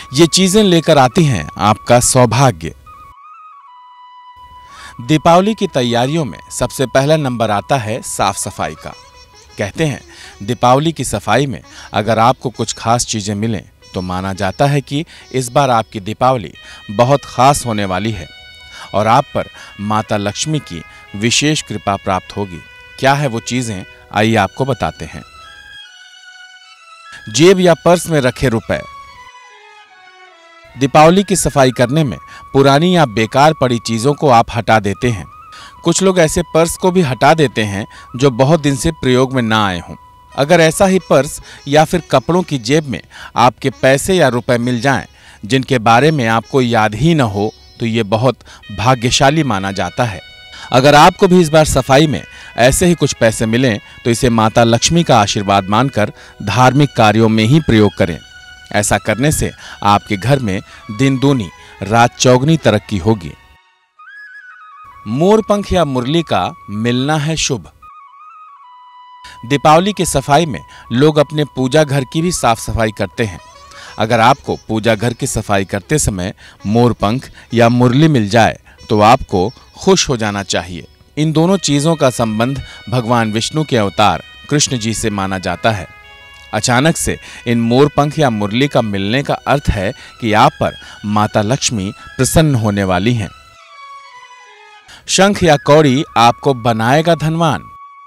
ये चीजें लेकर आती हैं आपका सौभाग्य। दीपावली की तैयारियों में सबसे पहला नंबर आता है साफ सफाई का। कहते हैं दीपावली की सफाई में अगर आपको कुछ खास चीजें मिलें तो माना जाता है कि इस बार आपकी दीपावली बहुत खास होने वाली है और आप पर माता लक्ष्मी की विशेष कृपा प्राप्त होगी। क्या है वो चीजें, आइए आपको बताते हैं। जेब या पर्स में रखे रुपए। दीपावली की सफाई करने में पुरानी या बेकार पड़ी चीजों को आप हटा देते हैं। कुछ लोग ऐसे पर्स को भी हटा देते हैं जो बहुत दिन से प्रयोग में ना आए हों। अगर ऐसा ही पर्स या फिर कपड़ों की जेब में आपके पैसे या रुपए मिल जाएं जिनके बारे में आपको याद ही न हो तो ये बहुत भाग्यशाली माना जाता है। अगर आपको भी इस बार सफाई में ऐसे ही कुछ पैसे मिलें तो इसे माता लक्ष्मी का आशीर्वाद मानकर धार्मिक कार्यों में ही प्रयोग करें। ऐसा करने से आपके घर में दिन दूनी रात चौगनी तरक्की होगी। मोर पंख या मुरली का मिलना है शुभ। दीपावली की सफाई में लोग अपने पूजा घर की भी साफ सफाई करते हैं। अगर आपको पूजा घर की सफाई करते समय मोर पंख या मुरली मिल जाए तो आपको खुश हो जाना चाहिए। इन दोनों चीजों का संबंध भगवान विष्णु के अवतार कृष्ण जी से माना जाता है। अचानक से इन मोर पंख या मुरली का मिलने का अर्थ है कि आप पर माता लक्ष्मी प्रसन्न होने वाली हैं। शंख या कौड़ी आपको बनाएगा धनवान।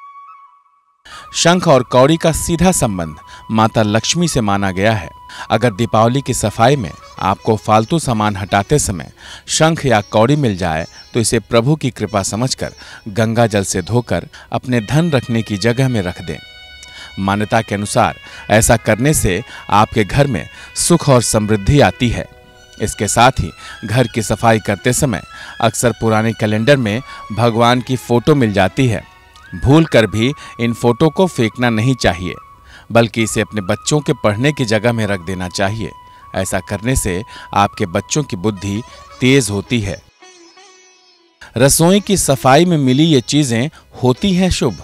शंख और कौड़ी का सीधा संबंध माता लक्ष्मी से माना गया है। अगर दीपावली की सफाई में आपको फालतू सामान हटाते समय शंख या कौड़ी मिल जाए तो इसे प्रभु की कृपा समझकर गंगा जल से धोकर अपने धन रखने की जगह में रख दें। मान्यता के अनुसार ऐसा करने से आपके घर में सुख और समृद्धि आती है। इसके साथ ही घर की सफाई करते समय अक्सर पुराने कैलेंडर में भगवान की फोटो मिल जाती है। भूलकर भी इन फोटो को फेंकना नहीं चाहिए, बल्कि इसे अपने बच्चों के पढ़ने की जगह में रख देना चाहिए। ऐसा करने से आपके बच्चों की बुद्धि तेज होती है। रसोई की सफाई में मिली ये चीजें होती हैं शुभ।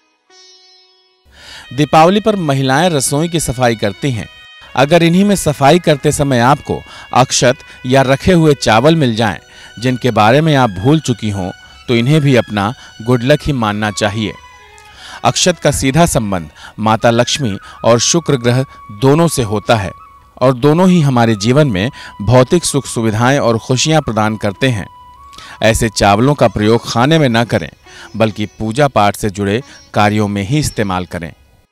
दीपावली पर महिलाएं रसोई की सफाई करती हैं। अगर इन्हीं में सफाई करते समय आपको अक्षत या रखे हुए चावल मिल जाएं जिनके बारे में आप भूल चुकी हों तो इन्हें भी अपना गुड लक ही मानना चाहिए। अक्षत का सीधा संबंध माता लक्ष्मी और शुक्र ग्रह दोनों से होता है और दोनों ही हमारे जीवन में भौतिक सुख सुविधाएं और खुशियां प्रदान करते हैं। ऐसे चावलों का प्रयोग खाने में न करें बल्कि पूजा पाठ से जुड़े कार्यों में ही इस्तेमाल करें।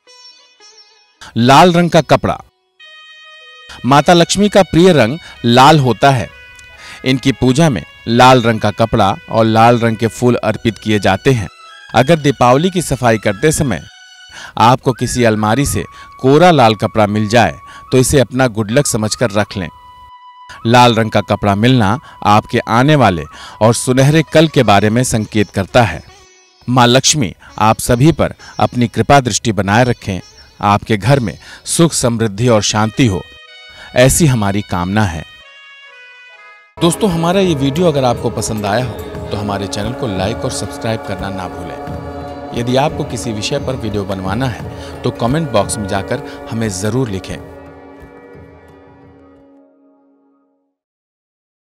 लाल रंग का कपड़ा। माता लक्ष्मी का प्रिय रंग लाल होता है। इनकी पूजा में लाल रंग का कपड़ा और लाल रंग के फूल अर्पित किए जाते हैं। अगर दीपावली की सफाई करते समय आपको किसी अलमारी से कोरा लाल कपड़ा मिल जाए तो इसे अपना गुड लक समझकर रख लें। लाल रंग का कपड़ा मिलना आपके आने वाले और सुनहरे कल के बारे में संकेत करता है। मां लक्ष्मी आप सभी पर अपनी कृपा दृष्टि बनाए रखें। आपके घर में सुख समृद्धि और शांति हो, ऐसी हमारी कामना है। दोस्तों, हमारा ये वीडियो अगर आपको पसंद आया हो तो हमारे चैनल को लाइक और सब्सक्राइब करना ना भूलें। यदि आपको किसी विषय पर वीडियो बनवाना है तो कमेंट बॉक्स में जाकर हमें जरूर लिखें।